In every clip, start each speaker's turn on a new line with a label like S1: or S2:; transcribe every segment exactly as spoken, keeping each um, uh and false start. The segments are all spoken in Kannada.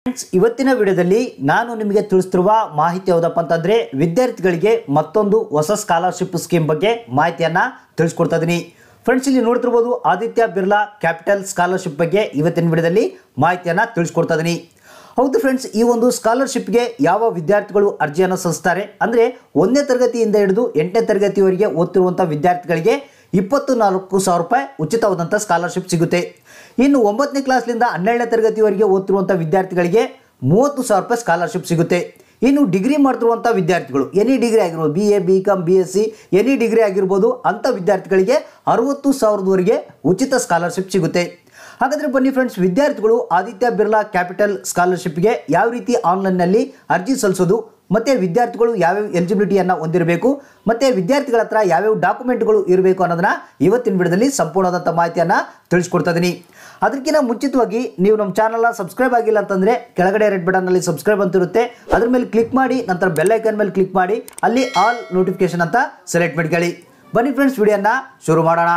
S1: ಫ್ರೆಂಡ್ಸ್, ಇವತ್ತಿನ ವಿಡಿಯೋದಲ್ಲಿ ನಾನು ನಿಮಗೆ ತಿಳಿಸುತ್ತಿರುವ ಮಾಹಿತಿ ಯಾವುದಪ್ಪ ಅಂತಂದ್ರೆ ವಿದ್ಯಾರ್ಥಿಗಳಿಗೆ ಮತ್ತೊಂದು ಹೊಸ ಸ್ಕಾಲರ್‌ಶಿಪ್ ಸ್ಕೀಮ್ ಬಗ್ಗೆ ಮಾಹಿತಿಯನ್ನ ತಿಳಿಸ್ಕೊಡ್ತಾ ಇದೀನಿ. ಫ್ರೆಂಡ್ಸ್, ಇಲ್ಲಿ ನೋಡ್ತಿರಬಹುದು ಆದಿತ್ಯ ಬಿರ್ಲಾ ಕ್ಯಾಪಿಟಲ್ ಸ್ಕಾಲರ್‌ಶಿಪ್ ಬಗ್ಗೆ ಇವತ್ತಿನ ವಿಡಿಯೋದಲ್ಲಿ ಮಾಹಿತಿಯನ್ನ ತಿಳಿಸ್ಕೊಡ್ತಾ ಇದೀನಿ. ಹೌದು ಫ್ರೆಂಡ್ಸ್, ಈ ಒಂದು ಸ್ಕಾಲರ್‌ಶಿಪ್ಗೆ ಯಾವ ವಿದ್ಯಾರ್ಥಿಗಳು ಅರ್ಜಿಯನ್ನು ಸಲ್ಲಿಸ್ತಾರೆ ಅಂದ್ರೆ ಒಂದನೇ ತರಗತಿಯಿಂದ ಹಿಡಿದು ಎಂಟನೇ ತರಗತಿವರೆಗೆ ಓದ್ತಿರುವಂಥ ವಿದ್ಯಾರ್ಥಿಗಳಿಗೆ ಇಪ್ಪತ್ತು ನಾಲ್ಕು ಸಾವಿರ ರೂಪಾಯಿ ಉಚಿತವಾದಂಥ ಸ್ಕಾಲರ್‌ಶಿಪ್ ಸಿಗುತ್ತೆ. ಇನ್ನು ಒಂಬತ್ತನೇ ಕ್ಲಾಸ್ನಿಂದ ಹನ್ನೆರಡನೇ ತರಗತಿವರೆಗೆ ಓದ್ತಿರುವಂಥ ವಿದ್ಯಾರ್ಥಿಗಳಿಗೆ ಮೂವತ್ತು ಸಾವಿರ ರೂಪಾಯಿ ಸ್ಕಾಲರ್‌ಶಿಪ್ ಸಿಗುತ್ತೆ. ಇನ್ನು ಡಿಗ್ರಿ ಮಾಡ್ತಿರುವಂಥ ವಿದ್ಯಾರ್ಥಿಗಳು ಎನಿ ಡಿಗ್ರಿ ಆಗಿರ್ಬೋದು, B A B com B S C any degree ಆಗಿರ್ಬೋದು, ಅಂಥ ವಿದ್ಯಾರ್ಥಿಗಳಿಗೆ ಅರವತ್ತು ಸಾವಿರದವರೆಗೆ ಉಚಿತ ಸ್ಕಾಲರ್‌ಶಿಪ್ ಸಿಗುತ್ತೆ. ಹಾಗಾದರೆ ಬನ್ನಿ ಫ್ರೆಂಡ್ಸ್, ವಿದ್ಯಾರ್ಥಿಗಳು ಆದಿತ್ಯ ಬಿರ್ಲಾ ಕ್ಯಾಪಿಟಲ್ ಸ್ಕಾಲರ್‌ಶಿಪ್ಗೆ ಯಾವ ರೀತಿ ಆನ್ಲೈನ್ನಲ್ಲಿ ಅರ್ಜಿ ಸಲ್ಲಿಸೋದು, ಮತ್ತು ವಿದ್ಯಾರ್ಥಿಗಳು ಯಾವ್ಯಾವ ಎಲಿಜಿಬಿಲಿಟಿಯನ್ನು ಹೊಂದಿರಬೇಕು, ಮತ್ತು ವಿದ್ಯಾರ್ಥಿಗಳ ಹತ್ರ ಯಾವ್ಯಾವ ಡಾಕ್ಯುಮೆಂಟ್ಗಳು ಇರಬೇಕು ಅನ್ನೋದನ್ನ ಇವತ್ತಿನ ವಿಡಿಯೋದಲ್ಲಿ ಸಂಪೂರ್ಣವಾದಂಥ ಮಾಹಿತಿಯನ್ನು ತಿಳಿಸ್ಕೊಡ್ತಾ ಇದ್ದೀನಿ. ಅದಕ್ಕಿಂತ ಮುಂಚಿತವಾಗಿ ನೀವು ನಮ್ಮ ಚಾನಲ್ನ ಸಬ್ಸ್ಕ್ರೈಬ್ ಆಗಿಲ್ಲ ಅಂತಂದರೆ ಕೆಳಗಡೆ ರೆಡ್ ಬಟನ್ನಲ್ಲಿ ಸಬ್ಸ್ಕ್ರೈಬ್ ಅಂತಿರುತ್ತೆ, ಅದ್ರ ಮೇಲೆ ಕ್ಲಿಕ್ ಮಾಡಿ, ನಂತರ ಬೆಲ್ ಐಕನ್ ಮೇಲೆ ಕ್ಲಿಕ್ ಮಾಡಿ, ಅಲ್ಲಿ ಆಲ್ ನೋಟಿಫಿಕೇಶನ್ ಅಂತ ಸೆಲೆಕ್ಟ್ ಮಾಡ್ಕೊಳ್ಳಿ. ಬನ್ನಿ ಫ್ರೆಂಡ್ಸ್, ವಿಡಿಯೋನ ಶುರು ಮಾಡೋಣ.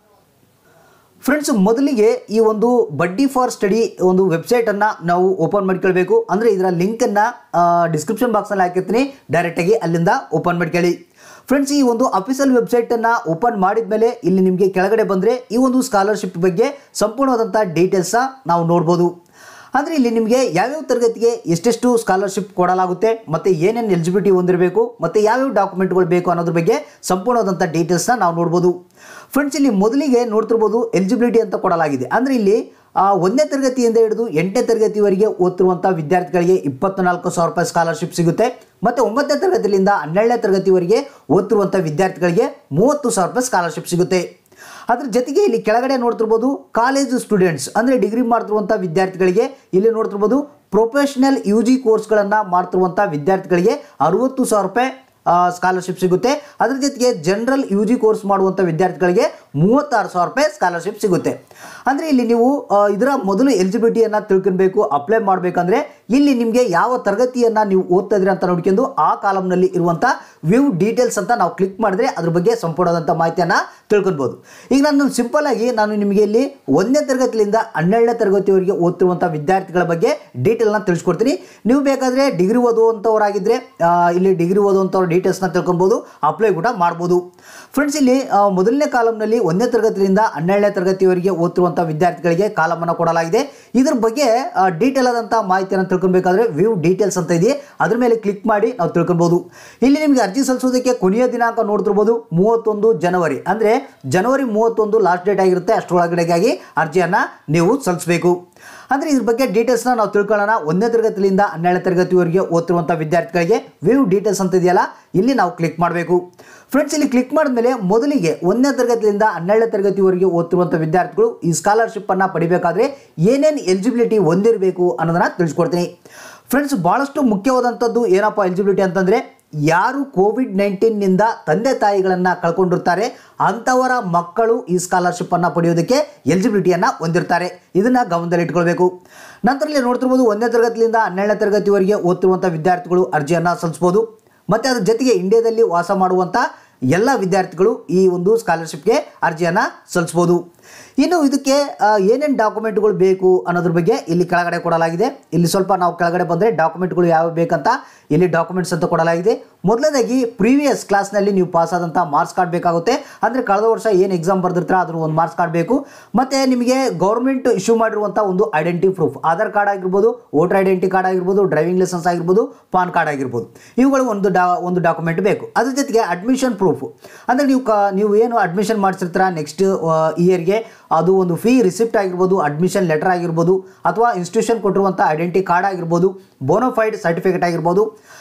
S1: ಫ್ರೆಂಡ್ಸ್, ಮೊದಲಿಗೆ ಈ ಒಂದು ಬಡ್ಡಿ ಫಾರ್ ಸ್ಟಡಿ ಒಂದು ವೆಬ್ಸೈಟನ್ನು ನಾವು ಓಪನ್ ಮಾಡ್ಕೊಳ್ಬೇಕು. ಅಂದರೆ ಇದರ ಲಿಂಕನ್ನು ಡಿಸ್ಕ್ರಿಪ್ಷನ್ ಬಾಕ್ಸಲ್ಲಿ ಹಾಕಿರ್ತೀನಿ, ಡೈರೆಕ್ಟಾಗಿ ಅಲ್ಲಿಂದ ಓಪನ್ ಮಾಡ್ಕೊಳ್ಳಿ. ಫ್ರೆಂಡ್ಸ್, ಈ ಒಂದು ಅಫಿಷಿಯಲ್ ವೆಬ್ಸೈಟನ್ನು ಓಪನ್ ಮಾಡಿದ ಮೇಲೆ ಇಲ್ಲಿ ನಿಮಗೆ ಕೆಳಗಡೆ ಬಂದರೆ ಈ ಒಂದು ಸ್ಕಾಲರ್‌ಶಿಪ್ ಬಗ್ಗೆ ಸಂಪೂರ್ಣವಾದಂಥ ಡೀಟೇಲ್ಸ ನಾವು ನೋಡ್ಬೋದು. ಅಂದರೆ ಇಲ್ಲಿ ನಿಮಗೆ ಯಾವ್ಯಾವ ತರಗತಿಗೆ ಎಷ್ಟೆಷ್ಟು ಸ್ಕಾಲರ್‌ಶಿಪ್ ಕೊಡಲಾಗುತ್ತೆ, ಮತ್ತು ಏನೇನು ಎಲಿಜಿಬಿಲಿಟಿ ಹೊಂದಿರಬೇಕು, ಮತ್ತು ಯಾವ್ಯಾವ ಡಾಕ್ಯುಮೆಂಟ್ಗಳು ಬೇಕು ಅನ್ನೋದ್ರ ಬಗ್ಗೆ ಸಂಪೂರ್ಣವಾದಂಥ ಡೀಟೇಲ್ಸ್ನ ನಾವು ನೋಡ್ಬೋದು. ಫ್ರೆಂಡ್ಸ್, ಇಲ್ಲಿ ಮೊದಲಿಗೆ ನೋಡ್ತಿರ್ಬೋದು ಎಲಿಜಿಬಿಲಿಟಿ ಅಂತ ಕೊಡಲಾಗಿದೆ. ಅಂದರೆ ಇಲ್ಲಿ ಒಂದನೇ ತರಗತಿಯಿಂದ ಹಿಡಿದು ಎಂಟನೇ ತರಗತಿವರೆಗೆ ಓದ್ತಿರುವಂಥ ವಿದ್ಯಾರ್ಥಿಗಳಿಗೆ ಇಪ್ಪತ್ನಾಲ್ಕು ಸಾವಿರ ರೂಪಾಯಿ ಸ್ಕಾಲರ್‌ಶಿಪ್ ಸಿಗುತ್ತೆ. ಮತ್ತು ಒಂಬತ್ತನೇ ತರಗತಿಯಿಂದ ಹನ್ನೆರಡನೇ ತರಗತಿವರೆಗೆ ಓದ್ತಿರುವಂಥ ವಿದ್ಯಾರ್ಥಿಗಳಿಗೆ ಮೂವತ್ತು ಸಾವಿರ ರೂಪಾಯಿ ಸ್ಕಾಲರ್‌ಶಿಪ್ ಸಿಗುತ್ತೆ. ಅದ್ರ ಜೊತೆಗೆ ಇಲ್ಲಿ ಕೆಳಗಡೆ ನೋಡ್ತಿರ್ಬೋದು ಕಾಲೇಜು ಸ್ಟೂಡೆಂಟ್ಸ್, ಅಂದರೆ ಡಿಗ್ರಿ ಮಾಡ್ತಿರುವಂಥ ವಿದ್ಯಾರ್ಥಿಗಳಿಗೆ ಇಲ್ಲಿ ನೋಡ್ತಿರ್ಬೋದು ಪ್ರೊಫೆಷನಲ್ ಯು ಜಿ ಕೋರ್ಸ್ಗಳನ್ನು ಮಾಡ್ತಿರುವಂಥ ವಿದ್ಯಾರ್ಥಿಗಳಿಗೆ ಅರುವತ್ತು ಸಾವಿರ ರೂಪಾಯಿ ಸ್ಕಾಲರ್‌ಶಿಪ್ ಸಿಗುತ್ತೆ. ಅದ್ರ ಜೊತೆಗೆ ಜನರಲ್ ಯು ಜಿ ಕೋರ್ಸ್ ಮಾಡುವಂಥ ವಿದ್ಯಾರ್ಥಿಗಳಿಗೆ ಮೂವತ್ತಾರು ಸಾವಿರ ರೂಪಾಯಿ ಸ್ಕಾಲರ್‌ಶಿಪ್ ಸಿಗುತ್ತೆ. ಅಂದರೆ ಇಲ್ಲಿ ನೀವು ಇದರ ಮೊದಲು ಎಲಿಜಿಬಿಲಿಟಿಯನ್ನು ತಿಳ್ಕೊಬೇಕು. ಅಪ್ಲೈ ಮಾಡಬೇಕಂದ್ರೆ ಇಲ್ಲಿ ನಿಮಗೆ ಯಾವ ತರಗತಿಯನ್ನು ನೀವು ಓದ್ತಾ ಇದ್ದೀರಾ ಅಂತ ನೋಡ್ಕೊಂಡು ಆ ಕಾಲಮ್ನಲ್ಲಿ ಇರುವಂಥ ವ್ಯೂ ಡೀಟೇಲ್ಸ್ ಅಂತ ನಾವು ಕ್ಲಿಕ್ ಮಾಡಿದ್ರೆ ಅದ್ರ ಬಗ್ಗೆ ಸಂಪೂರ್ಣವಾದಂಥ ಮಾಹಿತಿಯನ್ನು ತಿಳ್ಕೊಳ್ಬೋದು. ಈಗ ನಾನು ಸಿಂಪಲ್ ಆಗಿ ನಾನು ನಿಮಗೆ ಇಲ್ಲಿ ಒಂದನೇ ತರಗತಿಯಿಂದ ಹನ್ನೆರಡನೇ ತರಗತಿವರೆಗೆ ಓದ್ತಿರುವಂಥ ವಿದ್ಯಾರ್ಥಿಗಳ ಬಗ್ಗೆ ಡೀಟೇಲ್ನ ತಿಳಿಸ್ಕೊಡ್ತೀನಿ. ನೀವು ಬೇಕಾದರೆ ಡಿಗ್ರಿ ಓದುವಂಥವರಾಗಿದ್ದರೆ ಇಲ್ಲಿ ಡಿಗ್ರಿ ಓದುವಂಥವ್ರ ಡೀಟೇಲ್ಸ್ನ ತಿಳ್ಕೊಬೋದು, ಅಪ್ಲೈ ಕೂಡ ಮಾಡ್ಬೋದು. ಫ್ರೆಂಡ್ಸ್, ಇಲ್ಲಿ ಮೊದಲನೇ ಕಾಲಮ್ನಲ್ಲಿ ಒಂದನೇ ತರಗತಿಯಿಂದ ಹನ್ನೆರಡನೇ ತರಗತಿವರೆಗೆ ಓದ್ತಿರುವಂಥ ವಿದ್ಯಾರ್ಥಿಗಳಿಗೆ ಕಾಲಮನ್ನು ಕೊಡಲಾಗಿದೆ. ಇದ್ರ ಬಗ್ಗೆ ಡೀಟೇಲ್ ಆದಂಥ ಮಾಹಿತಿಯನ್ನು ತಿಳ್ಕೊಬೇಕಾದ್ರೆ ವ್ಯೂ ಡೀಟೇಲ್ಸ್ ಅಂತ ಇದೆ, ಅದ್ರ ಮೇಲೆ ಕ್ಲಿಕ್ ಮಾಡಿ ನಾವು ತಿಳ್ಕೊಬೋದು. ಇಲ್ಲಿ ನಿಮಗೆ ಅರ್ಜಿ ಸಲ್ಲಿಸೋದಕ್ಕೆ ಕೊನೆಯ ದಿನಾಂಕ ನೋಡ್ತಿರ್ಬೋದು ಮೂವತ್ತೊಂದು ಜನವರಿ, ಅಂದರೆ ಜನವರಿ ಮೂವತ್ತೊಂದು ಲಾಸ್ಟ್ ಡೇಟ್ ಆಗಿರುತ್ತೆ. ಅಷ್ಟರೊಳಗಡೆಗಾಗಿ ಅರ್ಜಿಯನ್ನು ನೀವು ಸಲ್ಲಿಸಬೇಕು. ಅಂದರೆ ಇದ್ರ ಬಗ್ಗೆ ಡೀಟೇಲ್ಸ್ನ ನಾವು ತಿಳ್ಕೊಳ್ಳೋಣ. ಒಂದನೇ ತರಗತಿಯಿಂದ ಹನ್ನೆರಡನೇ ತರಗತಿವರೆಗೆ ಓದ್ತಿರುವಂಥ ವಿದ್ಯಾರ್ಥಿಗಳಿಗೆ ವ್ಯೂ ಡೀಟೇಲ್ಸ್ ಅಂತ ಇದೆಯಲ್ಲ, ಇಲ್ಲಿ ನಾವು ಕ್ಲಿಕ್ ಮಾಡಬೇಕು. ಫ್ರೆಂಡ್ಸ್, ಇಲ್ಲಿ ಕ್ಲಿಕ್ ಮಾಡಿದ್ಮೇಲೆ ಮೊದಲಿಗೆ ಒಂದನೇ ತರಗತಿಯಿಂದ ಹನ್ನೆರಡನೇ ತರಗತಿವರೆಗೆ ಓದ್ತಿರುವಂಥ ವಿದ್ಯಾರ್ಥಿಗಳು ಈ ಸ್ಕಾಲರ್‌ಶಿಪ್ಪನ್ನು ಪಡಿಬೇಕಾದ್ರೆ ಏನೇನು ಎಲಿಜಿಬಿಲಿಟಿ ಹೊಂದಿರಬೇಕು ಅನ್ನೋದನ್ನು ತಿಳಿಸ್ಕೊಡ್ತೀನಿ. ಫ್ರೆಂಡ್ಸ್, ಭಾಳಷ್ಟು ಮುಖ್ಯವಾದಂಥದ್ದು ಏನಪ್ಪ ಎಲಿಜಿಬಿಲಿಟಿ ಅಂತಂದರೆ, ಯಾರು ಕೋವಿಡ್ ನೈನ್ಟೀನ್ನಿಂದ ತಂದೆ ತಾಯಿಗಳನ್ನು ಕಳ್ಕೊಂಡಿರ್ತಾರೆ ಅಂಥವರ ಮಕ್ಕಳು ಈ ಸ್ಕಾಲರ್‌ಶಿಪ್ಪನ್ನು ಪಡೆಯೋದಕ್ಕೆ ಎಲಿಜಿಬಿಲಿಟಿಯನ್ನು ಹೊಂದಿರ್ತಾರೆ. ಇದನ್ನು ಗಮನದಲ್ಲಿ ಇಟ್ಕೊಳ್ಬೇಕು. ನಂತರದಲ್ಲಿ ನೋಡ್ತಿರ್ಬೋದು ಒಂದನೇ ತರಗತಿಯಿಂದ ಹನ್ನೆರಡನೇ ತರಗತಿವರೆಗೆ ಓದ್ತಿರುವಂಥ ವಿದ್ಯಾರ್ಥಿಗಳು ಅರ್ಜಿಯನ್ನು ಸಲ್ಲಿಸ್ಬೋದು. ಮತ್ತು ಅದ್ರ ಜೊತೆಗೆ ಇಂಡಿಯಾದಲ್ಲಿ ವಾಸ ಮಾಡುವಂಥ ಎಲ್ಲ ವಿದ್ಯಾರ್ಥಿಗಳು ಈ ಒಂದು ಸ್ಕಾಲರ್‌ಶಿಪ್ಗೆ ಅರ್ಜಿಯನ್ನು ಸಲ್ಲಿಸ್ಬೋದು. ಇನ್ನು ಇದಕ್ಕೆ ಏನೇನು ಡಾಕ್ಯುಮೆಂಟ್ಗಳು ಬೇಕು ಅನ್ನೋದ್ರ ಬಗ್ಗೆ ಇಲ್ಲಿ ಕೆಳಗಡೆ ಕೊಡಲಾಗಿದೆ. ಇಲ್ಲಿ ಸ್ವಲ್ಪ ನಾವು ಕೆಳಗಡೆ ಬಂದರೆ ಡಾಕ್ಯುಮೆಂಟ್ಗಳು ಯಾವ ಬೇಕಂತ ಇಲ್ಲಿ ಡಾಕ್ಯುಮೆಂಟ್ಸ್ ಅಂತ ಕೊಡಲಾಗಿದೆ. ಮೊದಲನೇದಾಗಿ ಪ್ರೀವಿಯಸ್ ಕ್ಲಾಸ್ನಲ್ಲಿ ನೀವು ಪಾಸ್ ಆದಂಥ ಮಾರ್ಕ್ಸ್ ಕಾರ್ಡ್ ಬೇಕಾಗುತ್ತೆ. ಅಂದರೆ ಕಳೆದ ವರ್ಷ ಏನು ಎಕ್ಸಾಮ್ ಬರೆದಿರ್ತಾರೆ ಅದ್ರ ಒಂದು ಮಾರ್ಕ್ಸ್ ಕಾರ್ಡ್ ಬೇಕು. ಮತ್ತು ನಿಮಗೆ ಗೌರ್ಮೆಂಟ್ ಇಶ್ಯೂ ಮಾಡಿರುವಂಥ ಒಂದು ಐಡೆಂಟಿ ಪ್ರೂಫ್, ಆಧಾರ್ ಕಾರ್ಡ್ ಆಗಿರ್ಬೋದು, ವೋಟರ್ ಐಡೆಂಟಿ ಕಾರ್ಡ್ ಆಗಿರ್ಬೋದು, ಡ್ರೈವಿಂಗ್ ಲೈಸೆನ್ಸ್ ಆಗಿರ್ಬೋದು, ಪಾನ್ ಕಾರ್ಡ್ ಆಗಿರ್ಬೋದು, ಇವುಗಳು ಒಂದು ಡಾ ಒಂದು ಡಾಕ್ಯುಮೆಂಟ್ ಬೇಕು. ಅದ್ರ ಜೊತೆಗೆ ಅಡ್ಮಿಷನ್ ಪ್ರೂಫ್, ಅಂದರೆ ನೀವು ಕ ನೀವು ಏನು ಅಡ್ಮಿಷನ್ ಮಾಡಿಸಿರ್ತೀರ ನೆಕ್ಸ್ಟ್ ಇಯರ್ಗೆ ಅದು ಒಂದು ಫೀ ರಿಸಿಪ್ಟ್ ಆಗಿರ್ಬೋದು, ಅಡ್ಮಿಷನ್ ಲೆಟರ್ ಆಗಿರ್ಬೋದು, ಅಥವಾ ಇನ್ಸ್ಟಿಟ್ಯೂಷನ್ ಕೊಟ್ಟಿರುವಂಥ ಐಡೆಂಟಿ ಕಾರ್ಡ್ ಆಗಿರ್ಬೋದು, ಬೋನೋಫೈಡ್ ಸರ್ಟಿಫಿಕೇಟ್ ಆಗಿರ್ಬೋದು,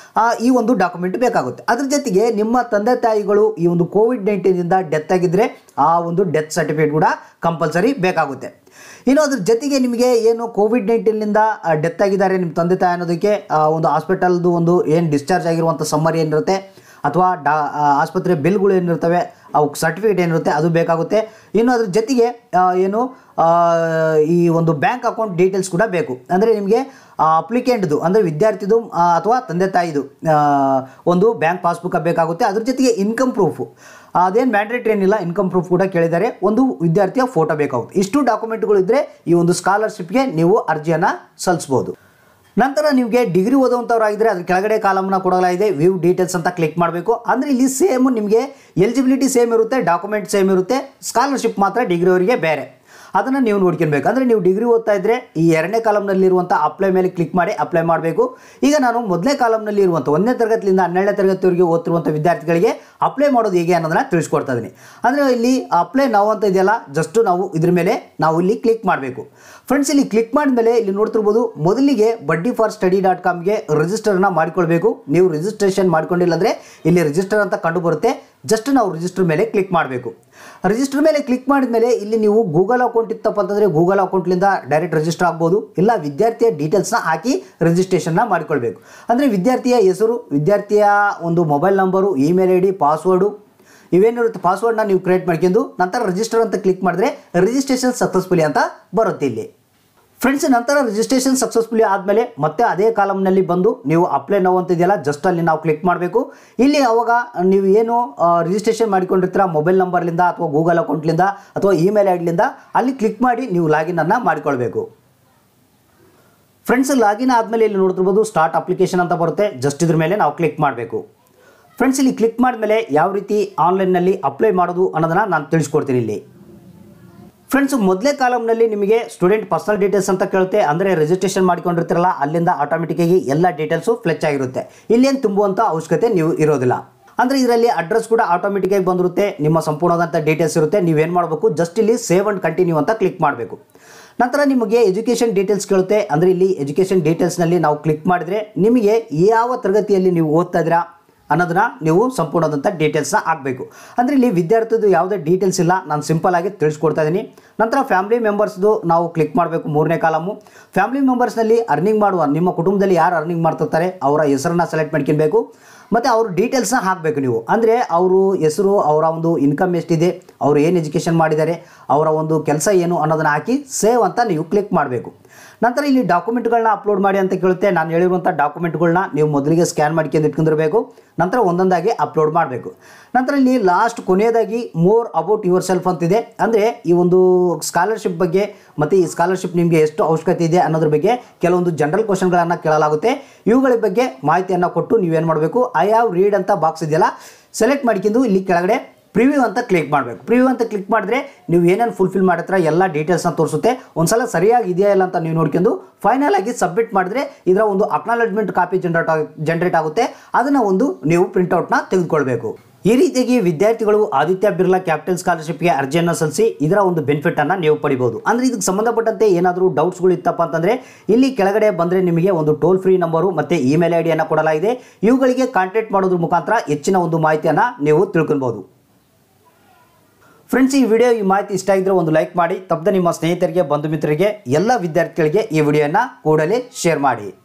S1: ಈ ಒಂದು ಡಾಕ್ಯುಮೆಂಟ್ ಬೇಕಾಗುತ್ತೆ. ಅದ್ರ ಜೊತೆಗೆ ನಿಮ್ಮ ತಂದೆ ತಾಯಿಗಳು ಈ ಒಂದು ಕೋವಿಡ್ ನೈನ್ಟೀನಿಂದ ಡೆತ್ ಆಗಿದ್ದರೆ ಆ ಒಂದು ಡೆತ್ ಸರ್ಟಿಫಿಕೇಟ್ ಕೂಡ ಕಂಪಲ್ಸರಿ ಬೇಕಾಗುತ್ತೆ. ಇನ್ನು ಅದ್ರ ಜೊತೆಗೆ ನಿಮಗೆ ಏನು ಕೋವಿಡ್ ನೈನ್ಟೀನ್ನಿಂದ ಡೆತ್ ಆಗಿದ್ದಾರೆ ನಿಮ್ಮ ತಂದೆ ತಾಯಿ ಅನ್ನೋದಕ್ಕೆ ಒಂದು ಹಾಸ್ಪಿಟಲ್ದು ಒಂದು ಏನು ಡಿಸ್ಚಾರ್ಜ್ ಆಗಿರುವಂಥ ಸಮ್ಮರಿ ಏನಿರುತ್ತೆ, ಅಥವಾ ಡಾ ಆಸ್ಪತ್ರೆ ಬಿಲ್ಗಳು ಏನಿರ್ತವೆ ಅವು ಸರ್ಟಿಫಿಕೇಟ್ ಏನಿರುತ್ತೆ ಅದು ಬೇಕಾಗುತ್ತೆ. ಇನ್ನು ಅದ್ರ ಜೊತೆಗೆ ಏನು ಈ ಒಂದು ಬ್ಯಾಂಕ್ ಅಕೌಂಟ್ ಡೀಟೇಲ್ಸ್ ಕೂಡ ಬೇಕು. ಅಂದರೆ ನಿಮಗೆ ಅಪ್ಲಿಕೆಂಟ್ದು ಅಂದರೆ ವಿದ್ಯಾರ್ಥಿದು ಅಥವಾ ತಂದೆ ತಾಯಿದು ಒಂದು ಬ್ಯಾಂಕ್ ಪಾಸ್ಬುಕ್ ಬೇಕಾಗುತ್ತೆ. ಅದ್ರ ಜೊತೆಗೆ ಇನ್ಕಮ್ ಪ್ರೂಫು, ಅದೇನು ಮ್ಯಾಂಡೇಟರಿ ಏನಿಲ್ಲ, ಇನ್ಕಮ್ ಪ್ರೂಫ್ ಕೂಡ ಕೇಳಿದ್ದಾರೆ. ಒಂದು ವಿದ್ಯಾರ್ಥಿಯ ಫೋಟೋ ಬೇಕಾಗುತ್ತೆ. ಇಷ್ಟು ಡಾಕ್ಯುಮೆಂಟ್ಗಳು ಇದ್ದರೆ ಈ ಒಂದು ಸ್ಕಾಲರ್ಶಿಪ್ಗೆ ನೀವು ಅರ್ಜಿಯನ್ನು ಸಲ್ಲಿಸ್ಬೋದು. ನಂತರ ನಿಮಗೆ ಡಿಗ್ರಿ ಓದುವಂಥವ್ರಾಗಿದ್ದರೆ ಅದ್ರ ಕೆಳಗಡೆ ಕಾಲಮ್ನ ಕೊಡಲಾಗಿದೆ ವ್ಯೂ ಡೀಟೇಲ್ಸ್ ಅಂತ ಕ್ಲಿಕ್ ಮಾಡಬೇಕು. ಅಂದರೆ ಇಲ್ಲಿ ಸೇಮ್ ನಿಮಗೆ ಎಲಿಜಿಬಿಲಿಟಿ ಸೇಮ್ ಇರುತ್ತೆ, ಡಾಕ್ಯುಮೆಂಟ್ ಸೇಮ್ ಇರುತ್ತೆ, ಸ್ಕಾಲರ್ಶಿಪ್ ಮಾತ್ರ ಡಿಗ್ರಿ ಅವರಿಗೆ ಬೇರೆ. ಅದನ್ನು ನೀವು ನೋಡ್ಕೊಬೇಕು. ಅಂದರೆ ನೀವು ಡಿಗ್ರಿ ಓದ್ತಾ ಇದ್ದರೆ ಈ ಎರಡನೇ ಕಾಲಮ್ನಲ್ಲಿರುವಂಥ ಅಪ್ಲೈ ಮೇಲೆ ಕ್ಲಿಕ್ ಮಾಡಿ ಅಪ್ಲೈ ಮಾಡಬೇಕು. ಈಗ ನಾನು ಮೊದಲನೇ ಕಾಲಮ್ನಲ್ಲಿ ಇರುವಂಥ ಒಂದನೇ ತರಗತಿಯಿಂದ ಹನ್ನೆರಡನೇ ತರಗತಿವರೆಗೆ ಓದ್ತಿರುವಂಥ ವಿದ್ಯಾರ್ಥಿಗಳಿಗೆ ಅಪ್ಲೈ ಮಾಡೋದು ಹೇಗೆ ಅನ್ನೋದನ್ನು ತಿಳಿಸ್ಕೊಡ್ತಾ ಇದ್ದೀನಿ. ಅಂದರೆ ಇಲ್ಲಿ ಅಪ್ಲೈ ನಾವು ಅಂತ ಇದೆಯಲ್ಲ, ಜಸ್ಟ್ ನಾವು ಇದ್ರ ಮೇಲೆ ನಾವು ಇಲ್ಲಿ ಕ್ಲಿಕ್ ಮಾಡಬೇಕು. ಫ್ರೆಂಡ್ಸ್, ಇಲ್ಲಿ ಕ್ಲಿಕ್ ಮಾಡಿದ್ಮೇಲೆ ಇಲ್ಲಿ ನೋಡ್ತಿರ್ಬೋದು, ಮೊದಲಿಗೆ ಬಡ್ಡಿ ಫಾರ್ ಸ್ಟಡಿ ಡಾಟ್ ಕಾಮ್ಗೆ ರಿಜಿಸ್ಟರ್ನ ಮಾಡಿಕೊಳ್ಬೇಕು. ನೀವು ರಿಜಿಸ್ಟ್ರೇಷನ್ ಮಾಡ್ಕೊಂಡಿಲ್ಲ ಅಂದರೆ ಇಲ್ಲಿ ರಿಜಿಸ್ಟರ್ ಅಂತ ಕಂಡು ಬರುತ್ತೆ. ಜಸ್ಟ್ ನಾವು ರಿಜಿಸ್ಟರ್ ಮೇಲೆ ಕ್ಲಿಕ್ ಮಾಡಬೇಕು. ರಿಜಿಸ್ಟರ್ ಮೇಲೆ ಕ್ಲಿಕ್ ಮಾಡಿದ ಮೇಲೆ ಇಲ್ಲಿ ನೀವು ಗೂಗಲ್ ಅಕೌಂಟ್ ಇತ್ತಪ್ಪ ಅಂತಂದರೆ ಗೂಗಲ್ ಅಕೌಂಟ್ಲಿಂದ ಡೈರೆಕ್ಟ್ ರಿಜಿಸ್ಟರ್ ಆಗ್ಬೋದು, ಇಲ್ಲ ವಿದ್ಯಾರ್ಥಿಯ ಡೀಟೇಲ್ಸ್ನ ಹಾಕಿ ರಿಜಿಸ್ಟ್ರೇಷನ್ನ ಮಾಡಿಕೊಳ್ಬೇಕು. ಅಂದರೆ ವಿದ್ಯಾರ್ಥಿಯ ಹೆಸರು, ವಿದ್ಯಾರ್ಥಿಯ ಒಂದು mobile number, email I D, password ಇವೇನಿರುತ್ತೆ ಪಾಸ್ವರ್ಡ್ನ ನೀವು ಕ್ರಿಯೇಟ್ ಮಾಡ್ಕೊಂಡು ನಂತರ ರಿಜಿಸ್ಟರ್ ಅಂತ ಕ್ಲಿಕ್ ಮಾಡಿದ್ರೆ ರಿಜಿಸ್ಟ್ರೇಷನ್ ಸಕ್ಸಸ್ಫುಲಿ ಅಂತ ಬರುತ್ತೆ ಇಲ್ಲಿ. ಫ್ರೆಂಡ್ಸ್, ನಂತರ ರಿಜಿಸ್ಟ್ರೇಷನ್ ಸಕ್ಸಸ್ಫುಲಿ ಆದಮೇಲೆ ಮತ್ತೆ ಅದೇ ಕಾಲಮ್ನಲ್ಲಿ ಬಂದು ನೀವು ಅಪ್ಲೈ ನಾವು ಅಂತ ಇದೆಯಲ್ಲ, ಜಸ್ಟ್ ಅಲ್ಲಿ ನಾವು ಕ್ಲಿಕ್ ಮಾಡಬೇಕು. ಇಲ್ಲಿ ಅವಾಗ ನೀವು ಏನು ರಿಜಿಸ್ಟ್ರೇಷನ್ ಮಾಡಿಕೊಂಡಿರ್ತೀರ ಮೊಬೈಲ್ ನಂಬರ್ಲಿಂದ ಅಥವಾ ಗೂಗಲ್ ಅಕೌಂಟ್ಲಿಂದ ಅಥವಾ ಇಮೇಲ್ ಐ ಡಿಲಿಂದ ಅಲ್ಲಿ ಕ್ಲಿಕ್ ಮಾಡಿ ನೀವು ಲಾಗಿನ್ ಅನ್ನು ಮಾಡಿಕೊಳ್ಬೇಕು. ಫ್ರೆಂಡ್ಸ್, ಲಾಗಿನ್ ಆದಮೇಲೆ ಇಲ್ಲಿ ನೋಡ್ತಿರ್ಬೋದು ಸ್ಟಾರ್ಟ್ ಅಪ್ಲಿಕೇಶನ್ ಅಂತ ಬರುತ್ತೆ. ಜಸ್ಟ್ ಇದ್ರ ಮೇಲೆ ನಾವು ಕ್ಲಿಕ್ ಮಾಡಬೇಕು. ಫ್ರೆಂಡ್ಸ್, ಇಲ್ಲಿ ಕ್ಲಿಕ್ ಮಾಡಿದ್ಮೇಲೆ ಯಾವ ರೀತಿ ಆನ್ಲೈನ್ನಲ್ಲಿ ಅಪ್ಲೈ ಮಾಡೋದು ಅನ್ನೋದನ್ನು ನಾನು ತಿಳಿಸ್ಕೊಡ್ತೀನಿ ಇಲ್ಲಿ. ಫ್ರೆಂಡ್ಸ್, ಮೊದಲೇ ಕಾಲಮ್ನಲ್ಲಿ ನಿಮಗೆ ಸ್ಟೂಡೆಂಟ್ ಪರ್ಸನಲ್ ಡೀಟೇಲ್ಸ್ ಅಂತ ಕೇಳುತ್ತೆ. ಅಂದರೆ ರಿಜಿಸ್ಟ್ರೇಷನ್ ಮಾಡ್ಕೊಂಡಿರ್ತೀರಲ್ಲ, ಅಲ್ಲಿಂದ ಆಟೋಮೆಟಿಕ್ಕಾಗಿ ಎಲ್ಲ ಡೀಟೇಲ್ಸು ಫ್ಲೆಚ್ ಆಗಿರುತ್ತೆ. ಇಲ್ಲೇನು ತುಂಬುವಂಥ ಅವಶ್ಯಕತೆ ನೀವು ಇರೋದಿಲ್ಲ. ಅಂದರೆ ಇದರಲ್ಲಿ ಅಡ್ರೆಸ್ ಕೂಡ ಆಟೋಮೆಟಿಕ್ಕಾಗಿ ಬಂದಿರುತ್ತೆ, ನಿಮ್ಮ ಸಂಪೂರ್ಣವಾದಂಥ ಡೀಟೇಲ್ಸ್ ಇರುತ್ತೆ. ನೀವೇನು ಮಾಡಬೇಕು, ಜಸ್ಟ್ ಇಲ್ಲಿ ಸೇವ್ ಆ್ಯಂಡ್ ಕಂಟಿನ್ಯೂ ಅಂತ ಕ್ಲಿಕ್ ಮಾಡಬೇಕು. ನಂತರ ನಿಮಗೆ ಎಜುಕೇಷನ್ ಡೀಟೇಲ್ಸ್ ಕೇಳುತ್ತೆ. ಅಂದರೆ ಇಲ್ಲಿ ಎಜುಕೇಷನ್ ಡೀಟೇಲ್ಸ್ನಲ್ಲಿ ನಾವು ಕ್ಲಿಕ್ ಮಾಡಿದರೆ ನಿಮಗೆ ಯಾವ ತರಗತಿಯಲ್ಲಿ ನೀವು ಓದ್ತಾ ಇದ್ದೀರಾ ಅನ್ನೋದನ್ನ ನೀವು ಸಂಪೂರ್ಣವಾದಂಥ ಡೀಟೇಲ್ಸ್ನ ಹಾಕಬೇಕು. ಅಂದರೆ ಇಲ್ಲಿ ವಿದ್ಯಾರ್ಥಿದು ಯಾವುದೇ ಡೀಟೇಲ್ಸ್ ಇಲ್ಲ, ನಾನು ಸಿಂಪಲ್ ಆಗಿ ತಿಳಿಸ್ಕೊಡ್ತಾ ಇದ್ದೀನಿ. ನಂತರ ಫ್ಯಾಮಿಲಿ ಮೆಂಬರ್ಸ್ದು ನಾವು ಕ್ಲಿಕ್ ಮಾಡಬೇಕು. ಮೂರನೇ ಕಾಲಮು ಫ್ಯಾಮಿಲಿ ಮೆಂಬರ್ಸ್ನಲ್ಲಿ ಅರ್ನಿಂಗ್ ಮಾಡುವ ನಿಮ್ಮ ಕುಟುಂಬದಲ್ಲಿ ಯಾರು ಅರ್ನಿಂಗ್ ಮಾಡ್ತಿರ್ತಾರೆ ಅವರ ಹೆಸರನ್ನು ಸೆಲೆಕ್ಟ್ ಮಾಡ್ಕೊಬೇಕು ಮತ್ತು ಅವ್ರ ಡೀಟೇಲ್ಸ್ನ ಹಾಕಬೇಕು ನೀವು. ಅಂದರೆ ಅವರು ಹೆಸರು, ಅವರ ಒಂದು ಇನ್ಕಮ್ ಎಷ್ಟಿದೆ, ಅವರು ಏನು ಎಜುಕೇಷನ್ ಮಾಡಿದ್ದಾರೆ, ಅವರ ಒಂದು ಕೆಲಸ ಏನು ಅನ್ನೋದನ್ನು ಹಾಕಿ ಸೇವ್ ಅಂತ ನೀವು ಕ್ಲಿಕ್ ಮಾಡಬೇಕು. ನಂತರ ಇಲ್ಲಿ ಡಾಕ್ಯುಮೆಂಟ್ಗಳನ್ನ ಅಪ್ಲೋಡ್ ಮಾಡಿ ಅಂತ ಕೇಳುತ್ತೆ. ನಾನು ಹೇಳಿರುವಂಥ ಡಾಕ್ಯುಮೆಂಟ್ಗಳನ್ನ ನೀವು ಮೊದಲಿಗೆ ಸ್ಕ್ಯಾನ್ ಮಾಡ್ಕೊಂಡು ಇಟ್ಕೊಂಡಿರಬೇಕು. ನಂತರ ಒಂದೊಂದಾಗಿ ಅಪ್ಲೋಡ್ ಮಾಡಬೇಕು. ನಂತರ ಇಲ್ಲಿ ಲಾಸ್ಟ್ ಕೊನೆಯದಾಗಿ ಮೋರ್ ಅಬೌಟ್ ಯುವರ್ ಸೆಲ್ಫ್ ಅಂತಿದೆ. ಅಂದರೆ ಈ ಒಂದು ಸ್ಕಾಲರ್ಶಿಪ್ ಬಗ್ಗೆ ಮತ್ತು ಈ ಸ್ಕಾಲರ್ಶಿಪ್ ನಿಮಗೆ ಎಷ್ಟು ಅವಶ್ಯಕತೆ ಇದೆ ಅನ್ನೋದ್ರ ಬಗ್ಗೆ ಕೆಲವೊಂದು ಜನರಲ್ ಕ್ವಶನ್ಗಳನ್ನು ಕೇಳಲಾಗುತ್ತೆ. ಇವುಗಳ ಬಗ್ಗೆ ಮಾಹಿತಿಯನ್ನು ಕೊಟ್ಟು ನೀವೇನು ಮಾಡಬೇಕು, ಐ ಹ್ಯಾವ್ ರೀಡ್ ಅಂತ ಬಾಕ್ಸ್ ಇದೆಯಲ್ಲ ಸೆಲೆಕ್ಟ್ ಮಾಡ್ಕೊಂಡು ಇಲ್ಲಿ ಕೆಳಗಡೆ ಪ್ರಿವ್ಯೂ ಅಂತ ಕ್ಲಿಕ್ ಮಾಡಬೇಕು. ಪ್ರಿವ್ಯೂ ಅಂತ ಕ್ಲಿಕ್ ಮಾಡಿದ್ರೆ ನೀವು ಏನೇನು ಫುಲ್ಫಿಲ್ ಮಾಡಿದ್ರೆ ಎಲ್ಲ ಡೀಟೇಲ್ಸ್ನ ತೋರಿಸುತ್ತೆ. ಒಂದ್ಸಲ ಸರಿಯಾಗಿ ಇದೆಯಾ ಇಲ್ಲ ಅಂತ ನೀವು ನೋಡ್ಕೊಂಡು ಫೈನಲ್ ಆಗಿ ಸಬ್ಮಿಟ್ ಮಾಡಿದ್ರೆ ಇದರ ಒಂದು ಅಕ್ನಾಲೆಜ್ಮೆಂಟ್ ಕಾಪಿ ಜನರೇಟ್ ಜನರೇಟ್ ಆಗುತ್ತೆ. ಅದನ್ನು ಒಂದು ನೀವು ಪ್ರಿಂಟ್ಔಟ್ನ ತೆಗೆದುಕೊಳ್ಬೇಕು. ಈ ರೀತಿಯಾಗಿ ವಿದ್ಯಾರ್ಥಿಗಳು ಆದಿತ್ಯ ಬಿರ್ಲಾ ಕ್ಯಾಪಿಟಲ್ ಸ್ಕಾಲರ್ಶಿಪ್ಗೆ ಅರ್ಜಿಯನ್ನು ಸಲ್ಲಿಸಿ ಇದರ ಒಂದು ಬೆನಿಫಿಟನ್ನು ನೀವು ಪಡಿಬೋದು. ಅಂದರೆ ಇದಕ್ಕೆ ಸಂಬಂಧಪಟ್ಟಂತೆ ಏನಾದರೂ ಡೌಟ್ಸ್ಗಳು ಇತ್ತಪ್ಪ ಅಂತಂದರೆ ಇಲ್ಲಿ ಕೆಳಗಡೆ ಬಂದರೆ ನಿಮಗೆ ಒಂದು ಟೋಲ್ ಫ್ರೀ ನಂಬರು ಮತ್ತು ಇಮೇಲ್ ಐ ಡಿಯನ್ನು ಕೊಡಲಾಗಿದೆ. ಇವುಗಳಿಗೆ ಕಾಂಟ್ಯಾಕ್ಟ್ ಮಾಡೋದ್ರ ಮುಖಾಂತರ ಹೆಚ್ಚಿನ ಒಂದು ಮಾಹಿತಿಯನ್ನು ನೀವು ತಿಳ್ಕೊಳ್ಬೋದು. ಫ್ರೆಂಡ್ಸ್, ಈ ವಿಡಿಯೋ ಈ ಮಾಹಿತಿ ಇಷ್ಟ ಆಗಿದ್ರೆ ಒಂದು ಲೈಕ್ ಮಾಡಿ, ತಪ್ಪದೆ ನಿಮ್ಮ ಸ್ನೇಹಿತರಿಗೆ ಬಂಧು ಮಿತ್ರರಿಗೆ ಎಲ್ಲ ವಿದ್ಯಾರ್ಥಿಗಳಿಗೆ ಈ ವಿಡಿಯೋನ ಕೂಡಲೇ ಶೇರ್ ಮಾಡಿ.